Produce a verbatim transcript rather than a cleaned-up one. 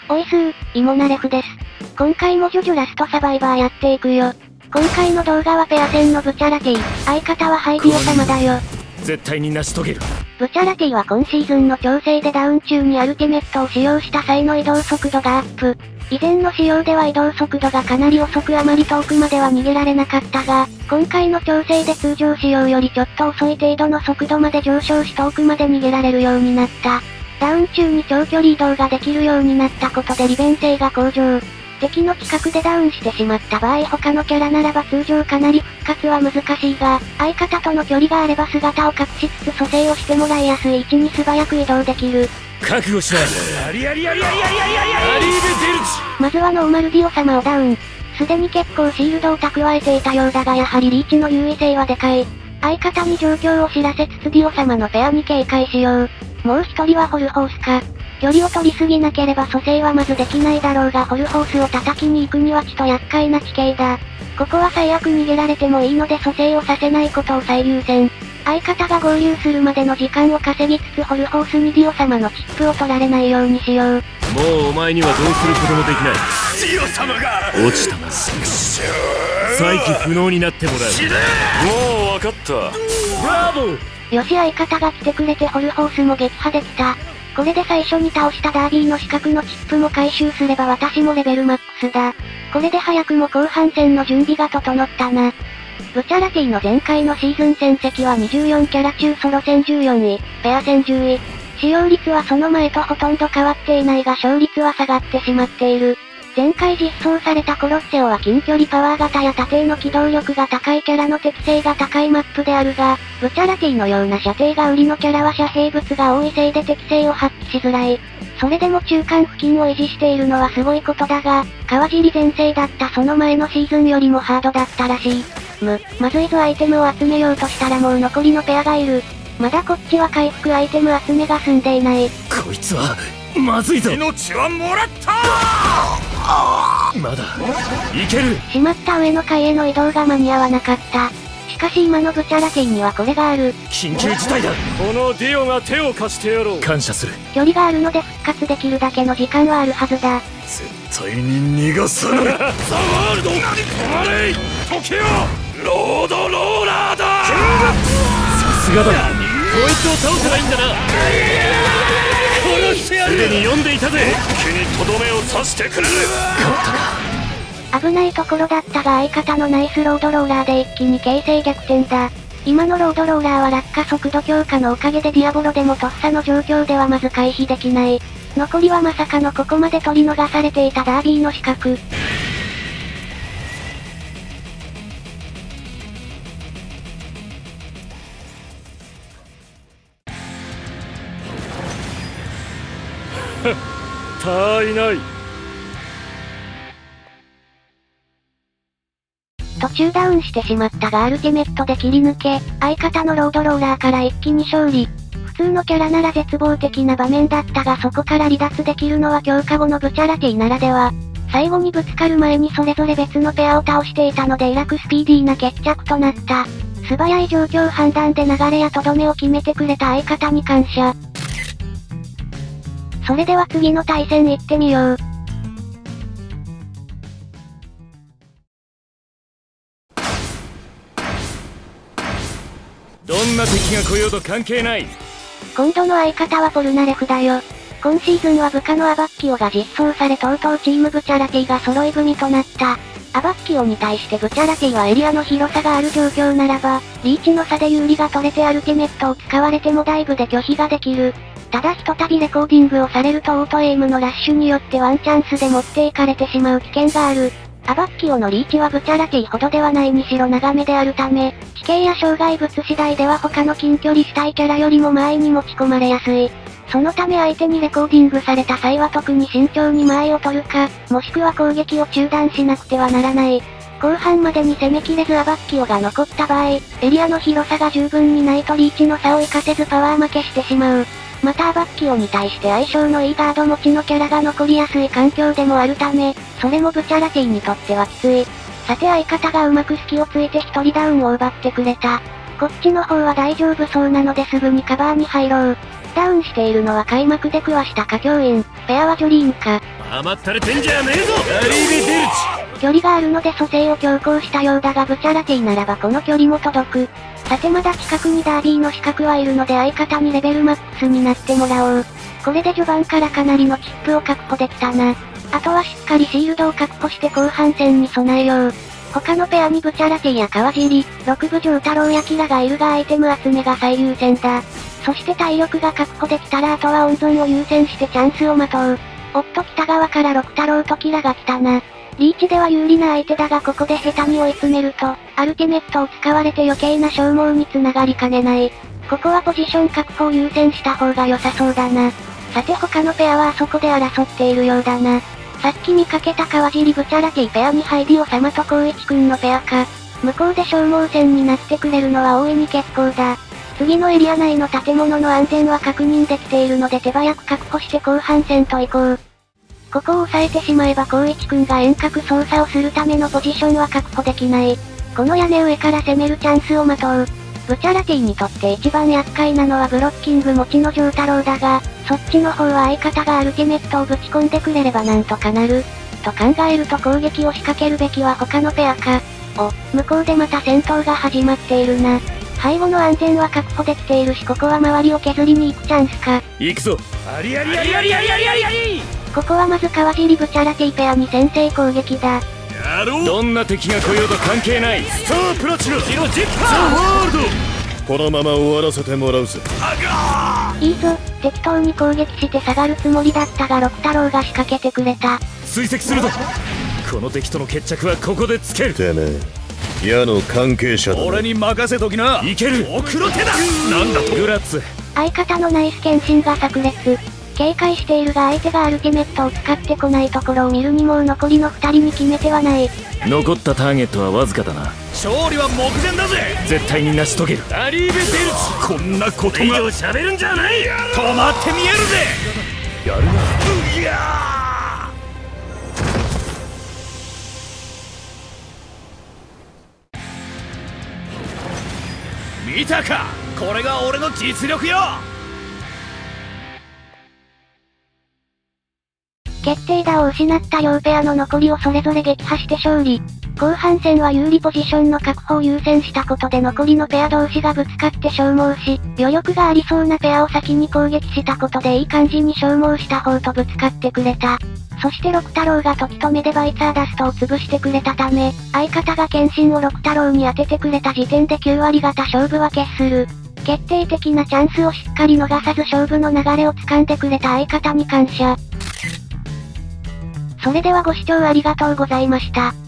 おいすー、イモナレフです。今回もジョジョラストサバイバーやっていくよ。今回の動画はペア戦のブチャラティ、相方はハイディオ様だよ。 絶対に成し遂げる。 ブチャラティは今シーズンの調整でダウン中にアルティメットを使用した際の移動速度がアップ。以前の使用では移動速度がかなり遅くあまり遠くまでは逃げられなかったが、今回の調整で通常使用よりちょっと遅い程度の速度まで上昇し遠くまで逃げられるようになった。ダウン中に長距離移動ができるようになったことで利便性が向上。敵の近くでダウンしてしまった場合他のキャラならば通常かなり復活は難しいが、相方との距離があれば姿を隠しつつ蘇生をしてもらいやすい位置に素早く移動できる。 覚悟しな。やりやりやりやりやりやりやりやりまずはノーマルディオ様をダウン。すでに結構シールドを蓄えていたようだがやはりリーチの優位性はでかい。相方に状況を知らせつつディオ様のペアに警戒しよう。もう一人はホルホースか。距離を取りすぎなければ蘇生はまずできないだろうがホルホースを叩きに行くにはちと厄介な地形だ。ここは最悪逃げられてもいいので蘇生をさせないことを最優先。相方が合流するまでの時間を稼ぎつつホルホースにディオ様のチップを取られないようにしよう。 もうお前にはどうすることもできない。 ディオ様が落ちたな。再起不能になってもらう。もう分かった。ブラボー。 よし相方が来てくれてホルホースも撃破できた。これで最初に倒したダービーの四角のチップも回収すれば私もレベルマックスだ。これで早くも後半戦の準備が整ったな。ブチャラティの前回のシーズン戦績はにじゅうよんキャラ中ソロ戦じゅうよんい、ペア戦じゅうい。使用率はその前とほとんど変わっていないが勝率は下がってしまっている。前回実装されたコロッセオは近距離パワー型や縦への機動力が高いキャラの適性が高いマップであるが、ブチャラティのような射程が売りのキャラは遮蔽物が多いせいで適性を発揮しづらい。それでも中間付近を維持しているのはすごいことだが、川尻全盛だったその前のシーズンよりもハードだったらしい。む、まずいぞアイテムを集めようとしたらもう残りのペアがいる。まだこっちは回復アイテム集めが済んでいない。 こいつは、まずいぞ。 命はもらったまだ、いける。 しまった上の階への移動が間に合わなかった。しかし今のブチャラティにはこれがある。 緊急事態だ。このディオが手を貸してやろう。感謝する。 距離があるので復活できるだけの時間はあるはずだ。 絶対に逃がさない。ザ・ワールド、止まれ。時よ。ロードローラーだ。さすがだ。こいつを倒せばいいんだな。殺してやる。すでに読んでいたぜ。一気にとどめを刺してくれる。勝ったか。 危ないところだったが相方のナイスロードローラーで一気に形勢逆転だ。今のロードローラーは落下速度強化のおかげでディアボロでもとっさの状況ではまず回避できない。残りはまさかのここまで取り逃されていたダービーの死角。 他いない。 途中ダウンしてしまったがアルティメットで切り抜け、相方のロードローラーから一気に勝利。普通のキャラなら絶望的な場面だったがそこから離脱できるのは強化後のブチャラティならでは。最後にぶつかる前にそれぞれ別のペアを倒していたのでイラクスピーディーな決着となった。素早い状況判断で流れやとどめを決めてくれた相方に感謝。それでは次の対戦行ってみよう。 どんな敵が来ようと関係ない。 今度の相方はポルナレフだよ。今シーズンは部下のアバッキオが実装されとうとうチームブチャラティが揃い踏みとなった。アバッキオに対してブチャラティはエリアの広さがある状況ならば、リーチの差で有利が取れてアルティメットを使われてもダイブで拒否ができる。ただひとたびレコーディングをされるとオートエイムのラッシュによってワンチャンスで持っていかれてしまう危険がある。アバッキオのリーチはブチャラティほどではないにしろ長めであるため、地形や障害物次第では他の近距離主体キャラよりも前に持ち込まれやすい。そのため相手にレコーディングされた際は特に慎重に間合いを取るか、もしくは攻撃を中断しなくてはならない。後半までに攻めきれずアバッキオが残った場合、エリアの広さが十分にないとリーチの差を活かせずパワー負けしてしまう。またアバッキオに対して相性のいいガード持ちのキャラが残りやすい環境でもあるため、それもブチャラティにとってはきつい。さて相方がうまく隙をついて一人ダウンを奪ってくれた。こっちの方は大丈夫そうなのですぐにカバーに入ろう。 ダウンしているのは開幕で食わした歌教員、ペアはジョリーンか。 甘ったれてんじゃねえぞガリーベ・デルチ。 距離があるので蘇生を強行したようだがブチャラティならばこの距離も届く。さてまだ近くにダービーの資格はいるので相方にレベルマックスになってもらおう。これで序盤からかなりのチップを確保できたな。あとはしっかりシールドを確保して後半戦に備えよう。他のペアにブチャラティや川尻、六部城太郎やキラがいるがアイテム集めが最優先だ。そして体力が確保できたらあとは温存を優先してチャンスを待とう。おっと北側から六太郎とキラが来たな。リーチでは有利な相手だがここで下手に追い詰めると、アルティメットを使われて余計な消耗に繋がりかねない。ここはポジション確保を優先した方が良さそうだな。さて他のペアはあそこで争っているようだな。さっき見かけた川尻ブチャラティペアにハイディオ様と光一くんのペアか。向こうで消耗戦になってくれるのは大いに結構だ。次のエリア内の建物の安全は確認できているので手早く確保して後半戦と行こう。ここを抑えてしまえば光一くんが遠隔操作をするためのポジションは確保できない。この屋根上から攻めるチャンスを待とう。ブチャラティにとって一番厄介なのはブロッキング持ちの城太郎だが、そっちの方は相方がアルティメットをぶち込んでくれればなんとかなる。と考えると攻撃を仕掛けるべきは他のペアか。お、向こうでまた戦闘が始まっているな。背後の安全は確保できているしここは周りを削りに行くチャンスか。 行くぞありありありありありありありあり。 ここはまず川尻ブチャラティペアに先制攻撃だ。 やろう。どんな敵が来ようと関係ない。スタープラチナジロジッパーザワールド。このまま終わらせてもらうぜ。 いいぞ、適当に攻撃して下がるつもりだったが六太郎が仕掛けてくれた。 追跡するぞ。この敵との決着はここでつける。てめえ矢の関係者だ。俺に任せときな。いける。奥の手だ。なんだとグラッツ。 相方のナイス剣心が炸裂。警戒しているが相手がアルティメットを使ってこないところを見るにもう残りのふたりに決めてはない。 残ったターゲットはわずかだな。勝利は目前だぜ。絶対に成し遂げる。アリーベ・デルチ。こんなことが以上喋るんじゃない。止まってみえるぜ。やるな。うぎゃー。見たか。これが俺の実力よ。 決定打を失った両ペアの残りをそれぞれ撃破して勝利。後半戦は有利ポジションの確保を優先したことで残りのペア同士がぶつかって消耗し、余力がありそうなペアを先に攻撃したことでいい感じに消耗した方とぶつかってくれた。そして六太郎が時止めでバイツァーダストを潰してくれたため、相方が剣心を六太郎に当ててくれた時点できゅう割型勝負は決する。決定的なチャンスをしっかり逃さず勝負の流れを掴んでくれた相方に感謝。それではご視聴ありがとうございました。